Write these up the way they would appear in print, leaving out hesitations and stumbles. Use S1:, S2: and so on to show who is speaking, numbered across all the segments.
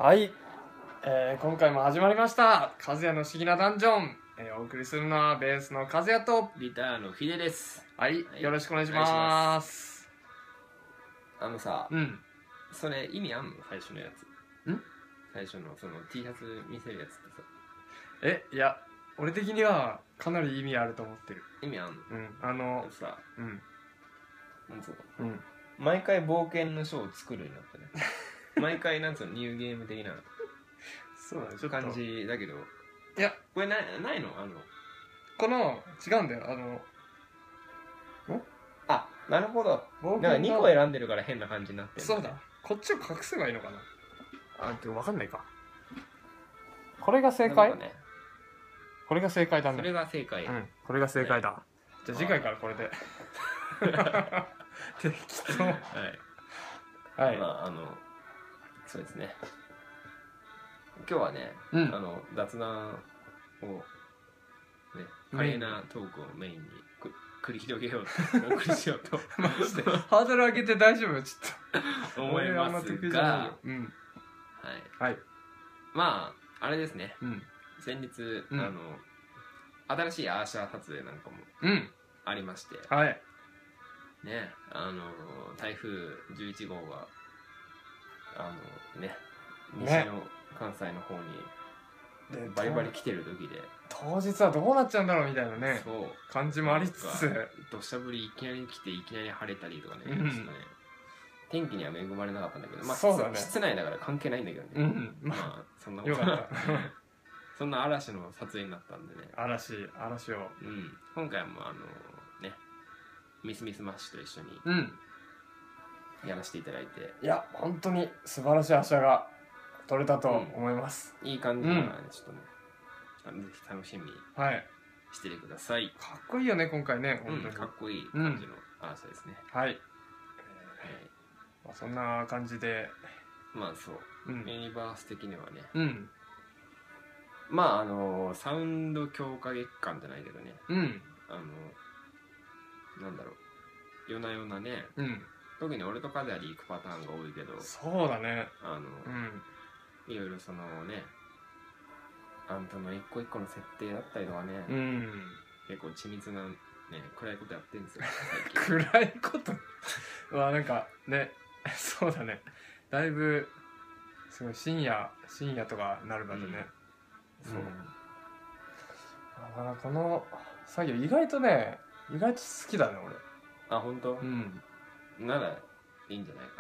S1: はい、今回も始まりました和也の不思議なダンジョン、お送りするのはベースの和也と
S2: ギターのヒデです。
S1: はい、
S2: はい、
S1: よろしくお願いします。
S2: さ、
S1: うん、
S2: それ意味あんの？最初のやつ。
S1: ん？
S2: 最初のその T シャツ見せるやつってさ。
S1: いや、俺的にはかなり意味あると思ってる。
S2: 意味あんの？さ、なんつうの？毎回冒険の書を作るようになってね。毎回なんつうの、ニューゲーム的な
S1: そうだね、ちょっと
S2: 感じだけど。
S1: いや、
S2: これないの？
S1: この違うんだよ。
S2: あ、なるほど。だから2個選んでるから変な感じになってる。
S1: そうだ。こっちを隠せばいいのかな。分かんないか。これが正解？ね、これが正解だね。
S2: それが正解。
S1: これが正解だ。ね、じゃあ次回からこれで。適当。はい。はい。
S2: そうですね。今日はね、雑談をね、華麗なトークをメインに繰り広げようと、お送りしようと
S1: マジでハードル上げて大丈夫？ちょっと
S2: 思いますが、
S1: はい。
S2: まああれですね。先日新しいアーシャー撮影なんかもありまして、
S1: はい。
S2: ね、台風11号が西の関西の方にバリバリ来てる時で、
S1: 当日はどうなっちゃうんだろうみたいなね、感じもありつつ、
S2: 土砂降りいきなり来ていきなり晴れたりとかね、天気には恵まれなかったんだけど、まあ室内だから関係ないんだけどね。まあそんなことない。そんな嵐の撮影になったんでね。
S1: 嵐を。
S2: 今回もミスミスマッシュと一緒にやらせていただいて、
S1: いや本当に素晴らしい足が撮れたと思います。
S2: いい感じだからね、ちょっとね、ぜひ楽しみにしててください。
S1: かっこいいよね今回ね。本当に
S2: かっこいい感じのアーシャですね。
S1: はい。そんな感じで、
S2: まあそうユニバース的にはね、まあサウンド強化月間じゃないけどね、なんだろう、夜な夜なね、特に俺とカズヤで行くパターンが多いけど、
S1: そうだね、
S2: いろいろそのね、あんたの一個一個の設定だったりとかね、結構緻密なね、暗いことやってるんですよ最近。
S1: 暗いことはなんかね、そうだね、だいぶすごい深夜とかなる場でね、そう、だからこの作業意外と好きだね俺。
S2: あ、本当？ならいいんじゃない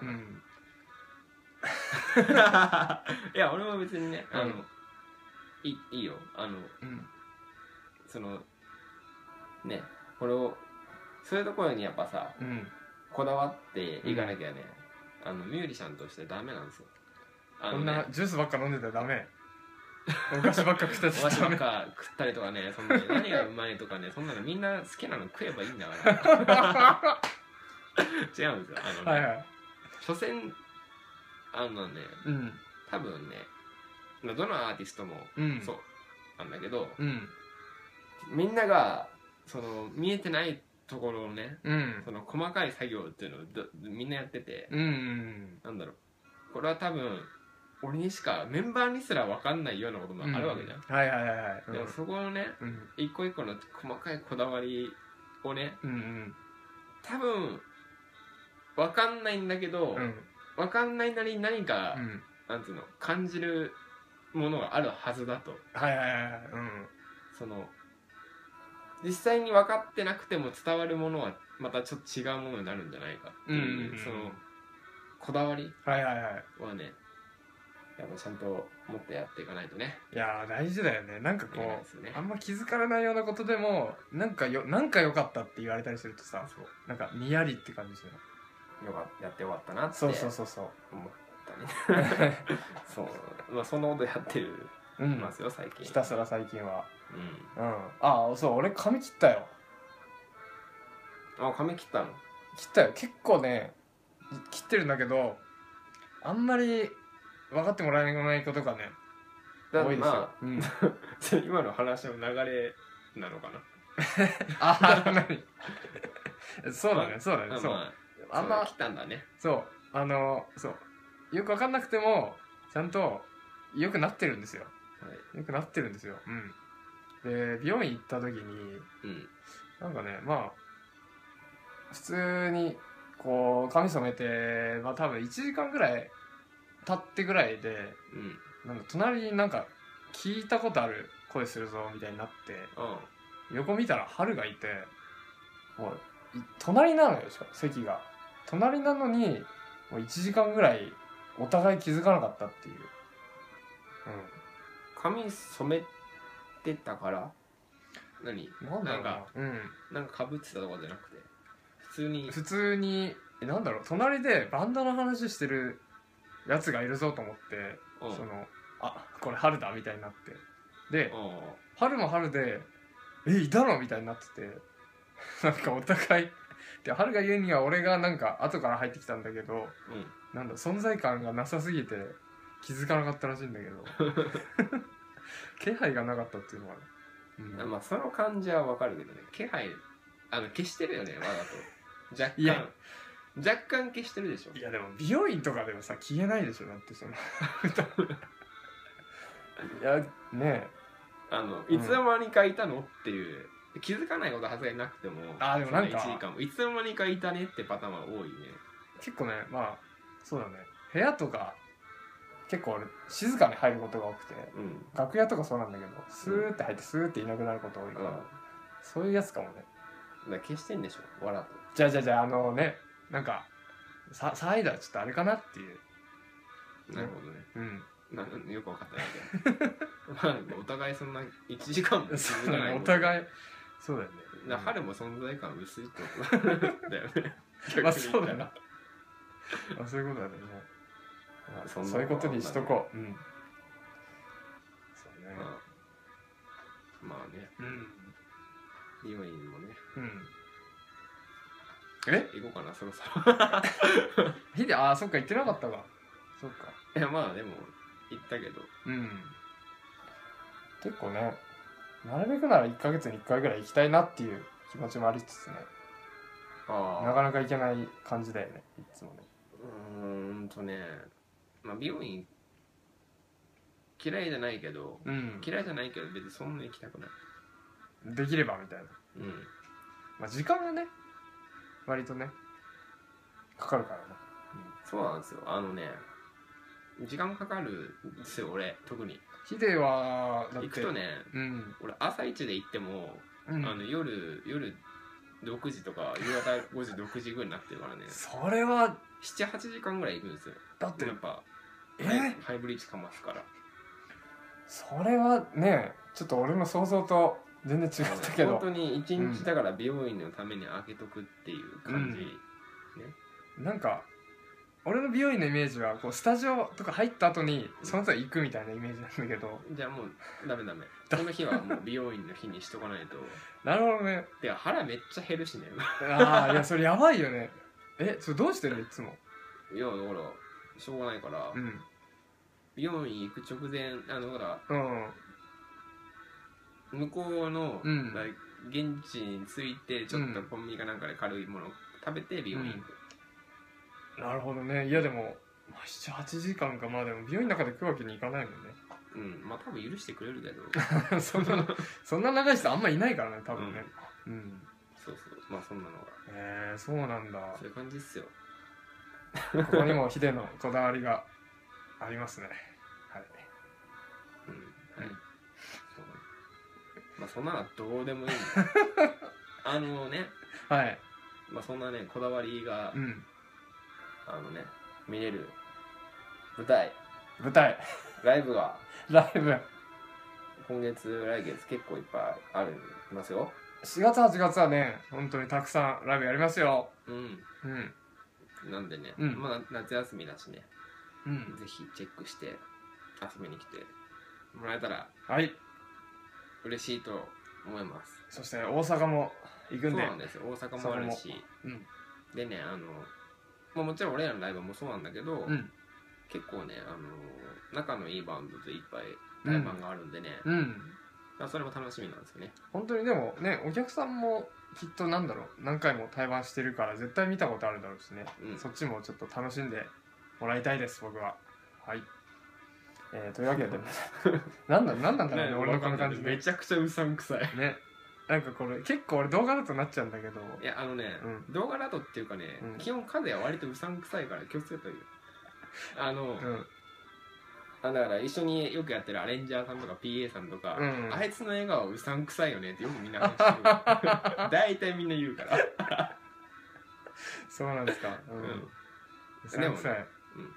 S2: かな。いや俺も別にね、いいよ、そのね、これをそういうところにやっぱさ、こだわっていかなきゃね、ミュージシャンとしてダメなんですよ。
S1: こんなジュースばっか飲んでたらダメ。お菓子ばっか食ってたらダメ。
S2: お菓子ばっか食ったりとかね、そんな何がうまいとかね、そんなのみんな好きなの食えばいいんだから違うんですよ。所詮多分ね、どのアーティストもそうなんだけど、みんながその見えてないところをね、その細かい作業っていうのをみんなやってて、なんだろう、これは多分俺にしか、メンバーにすら分かんないようなこともあるわけじゃん。でもそこのね、一個一個の細かいこだわりをね、多分分かんないんだけど、分かんないなりに何か、なんつうの、感じるものがあるはずだと。その実際に分かってなくても伝わるものはまたちょっと違うものになるんじゃないかっていう、そのこだわりはね、やっぱちゃんと持ってやっていかないとね。いや大事だよね。なんかこう、あんま気づかれないようなことでもなんか良かったって言われたりするとさ、なんかにやりって感じする。 やってよかったなって
S1: そう
S2: 思ったね。そう、まあそんなことやってるますよ最近。
S1: ひたすら最近は。ああ、そう俺髪切ったよ。
S2: あ、髪切ったの？
S1: 切ったよ。結構ね切ってるんだけど、あんまり分かってもらえないことがね多いですよ。
S2: 今の話の流れなのかな。
S1: ああ、何？そうだね。そう
S2: あんま切ったんだね。
S1: そう、そうよく分かんなくてもちゃんとよくなってるんですよ、よくなってるんですよ。で美容院行った時に、なんかねまあ普通にこう髪染めて、まあ多分1時間ぐらい経ってぐらいで、なんか隣になんか聞いたことある声するぞみたいになって、横見たら春がいて、もう隣なのよ、席が隣なのにもう1時間ぐらいお互い気づかなかったっていう。
S2: 髪染めてたから何なんかかぶってたとかじゃなくて普
S1: 通になんだろう、隣でバンドの話してるやつがいるぞと思って、これ春だみたいになって、で春も春でいたのみたいになってて、なんかお互いで春が言うには俺がなんか後から入ってきたんだけど、なんだ存在感がなさすぎて気づかなかったらしいんだけど気配がなかったっていうのはね、
S2: まあその感じはわかるけどね、気配消してるよね、わざと若干消してるでしょ。
S1: いやでも美容院とかでもさ消えないでしょ、だってそのいやね
S2: いつの間にかいたのっていう気づかないことはずがなくても、
S1: でもなんか
S2: 1時間もいつの間にかいたねってパターンは多いね。
S1: 結構ね、まあそうだね、部屋とか結構俺静かに入ることが多くて、楽屋とかそうなんだけどスーって入ってスーっていなくなること多いから、そういうやつかもね。
S2: だ消してんでしょ、わざと。
S1: じゃあね、なんか騒いだらちょっとあれかなっていう。
S2: なるほどね。よく分かったんだけどまあお互いそんな1時間も続かない。
S1: お互いそうだよね。
S2: 春も存在感薄いってことだよね。
S1: まあそうだな。そういうことだね。そういうことにしとこう。そうね。
S2: まあね。美容院もね。行こうかな、そろそろ。
S1: ヒデ、そっか、行ってなかったか。そっか。
S2: いや、まあでも、行ったけど。
S1: 結構ね、なるべくなら1ヶ月に1回ぐらい行きたいなっていう気持ちもありつつね。なかなか行けない感じだよね、いつもね。
S2: まあ美容院嫌いじゃないけど、別にそんな行きたくない。
S1: できればみたいな。まあ時間がね、割とねかかるからね。
S2: そうなんですよ。時間かかるんですよ、俺特に。
S1: ヒデは
S2: 行くとね、俺朝一で行っても、夜6時とか夕方5時6時ぐらいになってるからね。
S1: それは
S2: 7,8 時間ぐらい行くんですよ。
S1: だって
S2: やっぱハイブリッジかますから。
S1: それはねちょっと俺の想像と全然違ったけど、
S2: 本当に一日だから美容院のために開けとくっていう感じ、
S1: なんか俺の美容院のイメージはこうスタジオとか入った後にその後行くみたいなイメージなんだけど、
S2: じゃあもうダメこの日はもう美容院の日にしとかないと。
S1: なるほどね。
S2: で腹めっちゃ減るしね。
S1: いやそれやばいよね。それどうしてるのいつも。
S2: いやだからしょうがないから、美容院行く直前ほら、向こうの、現地に着いてちょっとコンビニかなんかで軽いものを食べて美容院行く。
S1: なるほどね。いやでも 7,8 時間か。まあでも美容院の中で食うわけにいかないもんね。
S2: まあ多分許してくれるけど
S1: そんな長い人あんまいないからね多分ね。
S2: そうまあそんなのが
S1: そうなんだ。
S2: そういう感じっすよ。
S1: ここにもヒデのこだわりがありますね。
S2: まあそんなのはどうでもいいんだまあそんなねこだわりが見れる舞台ライブが今月来月結構いっぱいありますよ。
S1: 4月8月はね本当にたくさんライブやりますよ。
S2: なんでね、まだ夏休みだしね、ぜひチェックして遊びに来てもらえたら嬉しいと思います。
S1: そして大阪も行くんで。
S2: そうなんですよ、大阪もあるし、でねもちろん俺らのライブもそうなんだけど、結構ね仲のいいバンドといっぱい対バンがあるんでね、それも楽しみなんですよね。
S1: 本当にでもねお客さんもきっと何回も対バンしてるから絶対見たことあるだろうしね、そっちもちょっと楽しんでもらいたいです僕は。 というわけでなんなんだろうね、俺のこの感じ
S2: めちゃくちゃうさんくさい
S1: ね。なんかこれ結構俺動画だとなっちゃうんだけど、
S2: いや動画だとっていうかね、基本風は割とうさんくさいから気をつけといて。だから一緒によくやってるアレンジャーさんとか PA さんとか、あいつの笑顔うさんくさいよねってよくみんな話してる。大体みんな言うから。
S1: そうなんですか。うさんくさい。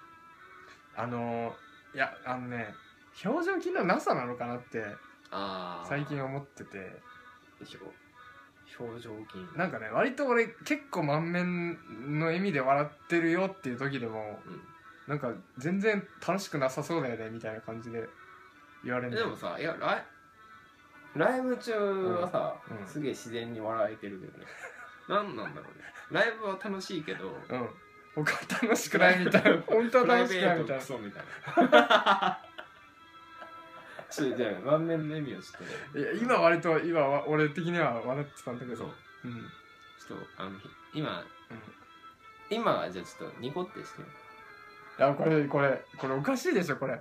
S1: いや表情筋のなさなのかなって最近思ってて。
S2: 表情筋
S1: なんかね、割と俺結構満面の笑みで笑ってるよっていう時でも、なんか全然楽しくなさそうだよねみたいな感じで言われる。
S2: でもさ、いやライブ中はさ、すげえ自然に笑えてるけどね。なんなんだろうね。ライブは楽しいけど、
S1: 僕は楽しくないみたいな。本当は楽しくないみたいな。
S2: クソみたいな。じゃあ満面の笑みをちょっとね。
S1: いや今俺的には笑ってたんだけど、ちょっ
S2: と今はじゃあちょっとニコってしてよ。
S1: いやこれおかしいでしょこれ。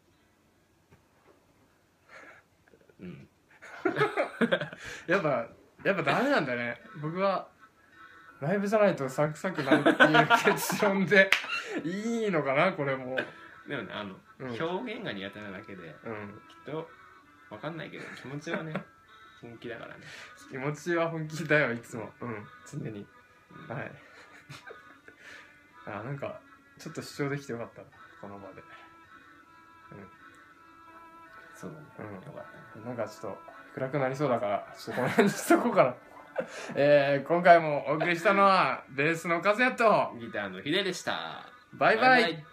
S1: やっぱダメなんだね。僕はライブじゃないとサクサクなるっていう結論でいいのかなこれも。
S2: でもね表現が苦手なだけで、きっと分かんないけど気持ちはね本気だからね。
S1: 気持ちは本気だよいつも。常に。はい。なんかちょっと主張できてよかったこの場で。
S2: そうだね。よかったね。
S1: なんかちょっと暗くなりそうだからちょっとこの辺にしとこうかな。今回もお送りしたのはベースの和也と
S2: ギターのヒデでした。
S1: バイバイ。